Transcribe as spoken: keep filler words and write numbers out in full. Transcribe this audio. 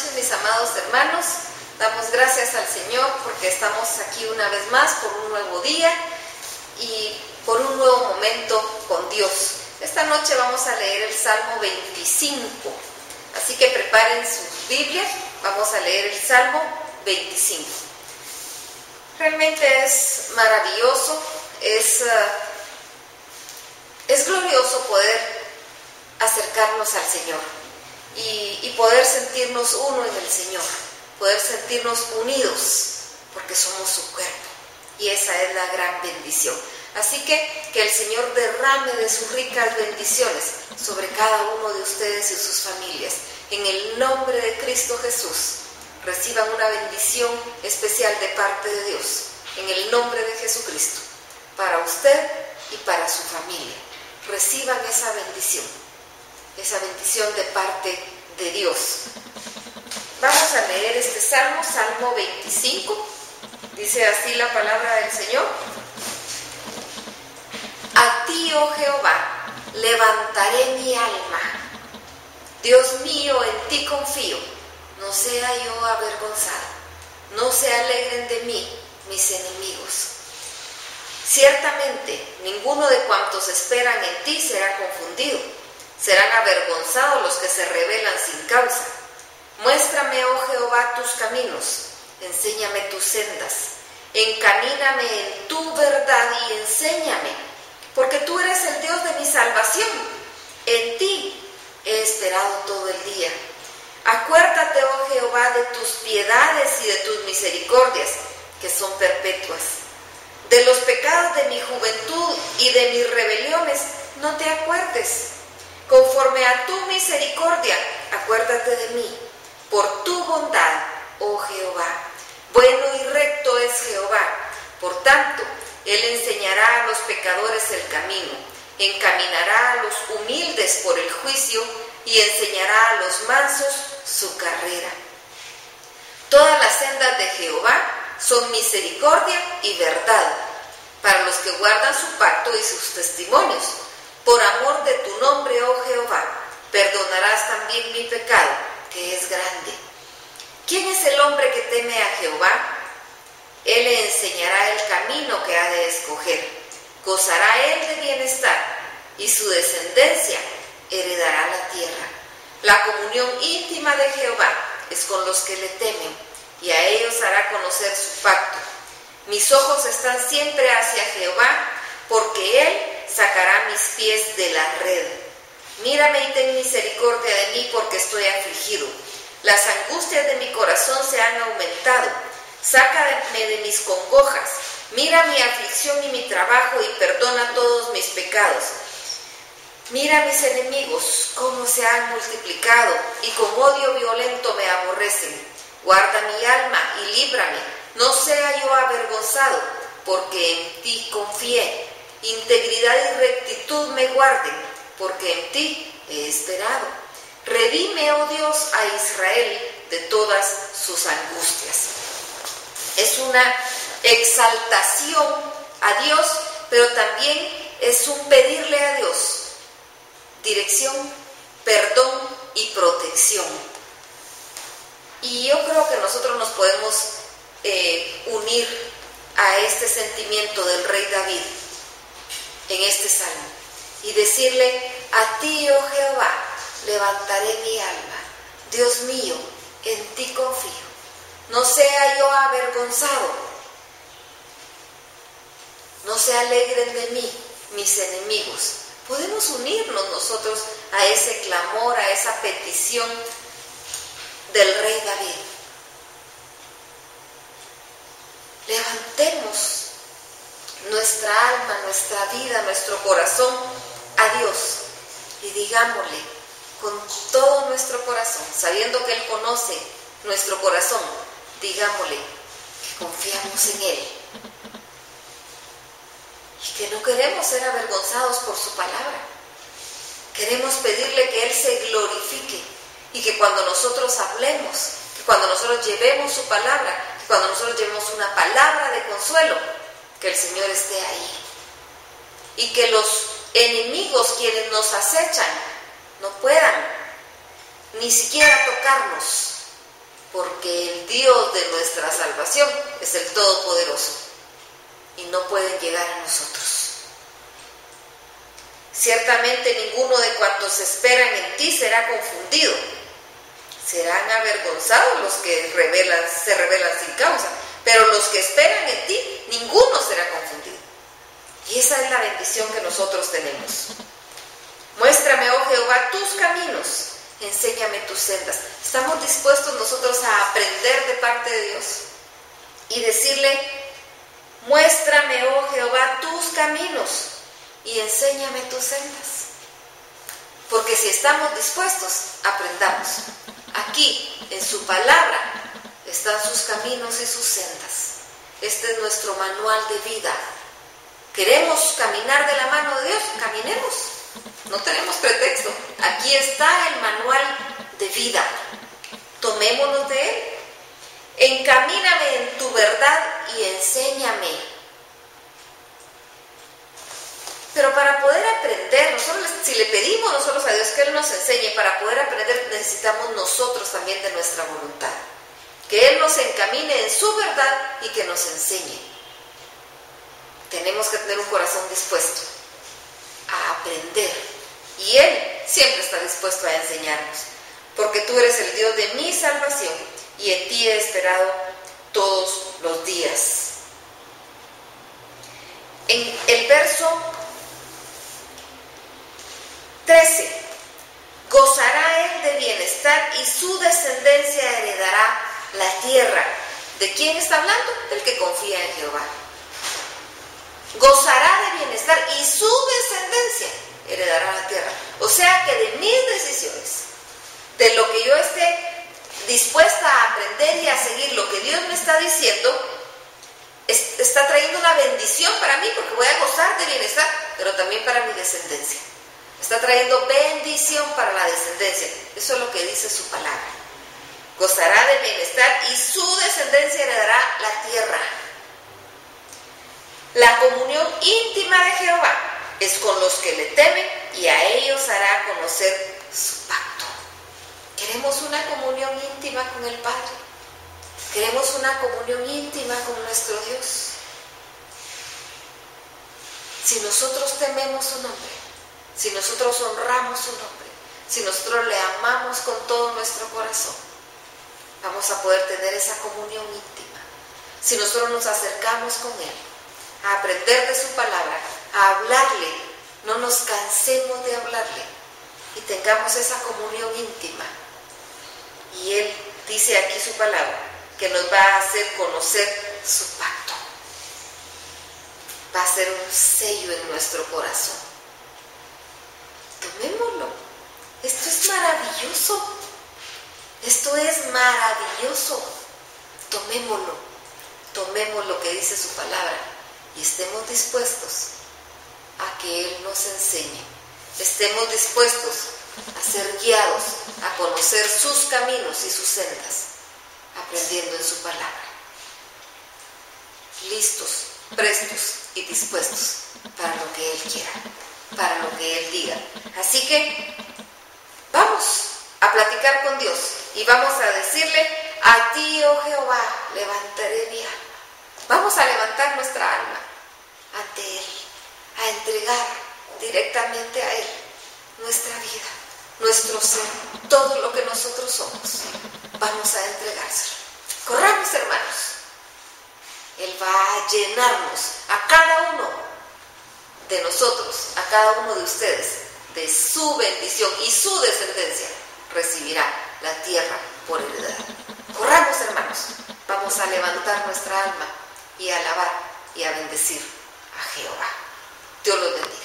noches, mis amados hermanos. Damos gracias al Señor porque estamos aquí una vez más por un nuevo día y por un nuevo momento con Dios. Esta noche vamos a leer el Salmo veinticinco, así que preparen sus Biblias, vamos a leer el Salmo veinticinco. Realmente es maravilloso, es, uh, es glorioso poder acercarnos al Señor y, y poder sentirnos uno en el Señor, poder sentirnos unidos porque somos su cuerpo, y esa es la gran bendición. Así que que el Señor derrame de sus ricas bendiciones sobre cada uno de ustedes y sus familias. En el nombre de Cristo Jesús, reciban una bendición especial de parte de Dios. En el nombre de Jesucristo, para usted y para su familia. Reciban esa bendición, esa bendición de parte de Dios. Vamos a leer este Salmo, Salmo veinticinco. Dice así la palabra del Señor. A ti, oh Jehová, levantaré mi alma. Dios mío, en ti confío. No sea yo avergonzado. No se alegren de mí mis enemigos. Ciertamente, ninguno de cuantos esperan en ti será confundido. Serán avergonzados los que se rebelan sin causa. Muéstrame, oh Jehová, tus caminos. Enséñame tus sendas. Encamíname en tu verdad y enséñame. Porque tú eres el Dios de mi salvación. En ti he esperado todo el día. Acuérdate, oh Jehová, de tus piedades y de tus misericordias, que son perpetuas. De los pecados de mi juventud y de mis rebeliones no te acuerdes. Conforme a tu misericordia, acuérdate de mí. Por tu bondad, oh Jehová. Bueno y recto es Jehová. Por tanto, Él enseñará a los pecadores el camino, encaminará a los humildes por el juicio y enseñará a los mansos su carrera. Todas las sendas de Jehová son misericordia y verdad para los que guardan su pacto y sus testimonios. Por amor de tu nombre, oh Jehová, perdonarás también mi pecado, que es grande. ¿Quién es el hombre que teme a Jehová? Él le enseñará el camino que ha de escoger. Gozará él de bienestar, y su descendencia heredará la tierra. La comunión íntima de Jehová es con los que le temen, y a ellos hará conocer su pacto. Mis ojos están siempre hacia Jehová, porque Él sacará mis pies de la red. Mírame y ten misericordia de mí, porque estoy afligido. Las angustias de mi corazón se han aumentado. Sácame de mis congojas. Mira mi aflicción y mi trabajo y perdona todos mis pecados. Mira mis enemigos, cómo se han multiplicado, y con odio violento me aborrecen. Guarda mi alma y líbrame, no sea yo avergonzado, porque en ti confié. Integridad y rectitud me guarden, porque en ti he esperado. Redime, oh Dios, a Israel de todas sus angustias. Es una exaltación a Dios, pero también es un pedirle a Dios dirección, perdón y protección. Y yo creo que nosotros nos podemos eh, unir a este sentimiento del rey David en este salmo y decirle: a ti, oh Jehová, levantaré mi alma. Dios mío, en ti confío. No sea yo avergonzado. No se alegren de mí mis enemigos. Podemos unirnos nosotros a ese clamor, a esa petición del rey David. Levantemos nuestra alma, nuestra vida, nuestro corazón a Dios y digámosle con todo nuestro corazón, sabiendo que Él conoce nuestro corazón, digámosle que confiamos en Él y que no queremos ser avergonzados por su palabra. Queremos pedirle que Él se glorifique y que cuando nosotros hablemos, que cuando nosotros llevemos su palabra, que cuando nosotros llevemos una palabra de consuelo, que el Señor esté ahí. Y que los enemigos, quienes nos acechan, no puedan ni siquiera tocarnos, porque el Dios de nuestra salvación es el Todopoderoso y no pueden llegar a nosotros. Ciertamente ninguno de cuantos esperan en ti será confundido. Serán avergonzados los que rebelan, se rebelan sin causa, pero los que esperan en ti, ninguno será confundido. Y esa es la bendición que nosotros tenemos. Muéstrame, oh Jehová, tus caminos, enséñame tus sendas. Estamos dispuestos nosotros a aprender de parte de Dios y decirle: muéstrame, oh Jehová, tus caminos y enséñame tus sendas. Porque si estamos dispuestos, aprendamos. Aquí, en su palabra, están sus caminos y sus sendas. Este es nuestro manual de vida. ¿Queremos caminar de la mano de Dios? Caminemos. No tenemos pretexto. Aquí está el manual de vida. Tomémonos de él. Encamíname en tu verdad y enséñame. Pero para poder aprender, nosotros, si le pedimos nosotros a Dios que Él nos enseñe, para poder aprender necesitamos nosotros también de nuestra voluntad. Que Él nos encamine en su verdad y que nos enseñe. Tenemos que tener un corazón dispuesto a aprender. Y Él siempre está dispuesto a enseñarnos. Porque tú eres el Dios de mi salvación y en ti he esperado todos los días. En el verso trece, gozará él de bienestar y su descendencia heredará la tierra. ¿De quién está hablando? Del que confía en Jehová. Gozará de bienestar y su descendencia heredará la tierra. O sea que de mis decisiones, de lo que yo esté dispuesta a aprender y a seguir, lo que Dios me está diciendo, es, está trayendo una bendición para mí, porque voy a gozar de bienestar, pero también para mi descendencia. Está trayendo bendición para la descendencia. Eso es lo que dice su palabra. Gozará de bienestar y su descendencia heredará la tierra. La comunión íntima de Jehová es con los que le temen y a ellos hará conocer su pacto. Queremos una comunión íntima con el Padre. Queremos una comunión íntima con nuestro Dios. Si nosotros tememos su nombre, si nosotros honramos su nombre, si nosotros le amamos con todo nuestro corazón, vamos a poder tener esa comunión íntima. Si nosotros nos acercamos con Él, a aprender de su palabra, a hablarle, no nos cansemos de hablarle y tengamos esa comunión íntima. Y Él dice aquí su palabra, que nos va a hacer conocer su pacto. Va a ser un sello en nuestro corazón. Tomémoslo. Esto es maravilloso. Esto es maravilloso. Tomémoslo. Tomemos lo que dice su palabra y estemos dispuestos a que Él nos enseñe. Estemos dispuestos a ser guiados, a conocer sus caminos y sus sendas, aprendiendo en su palabra. Listos, prestos y dispuestos para lo que Él quiera, para lo que Él diga. Así que vamos a platicar con Dios y vamos a decirle: a ti, oh Jehová, levantaré mi alma. Vamos a levantar nuestra alma ante Él, a entregar directamente a Él nuestra vida, nuestro ser, todo lo que nosotros somos. Vamos a entregárselo. Corramos, hermanos. Él va a llenarnos a cada uno de nosotros, a cada uno de ustedes, de su bendición, y su descendencia recibirá la tierra por heredad. Corramos, hermanos. Vamos a levantar nuestra alma y a alabar y a bendecir a Jehová. Dios los bendiga.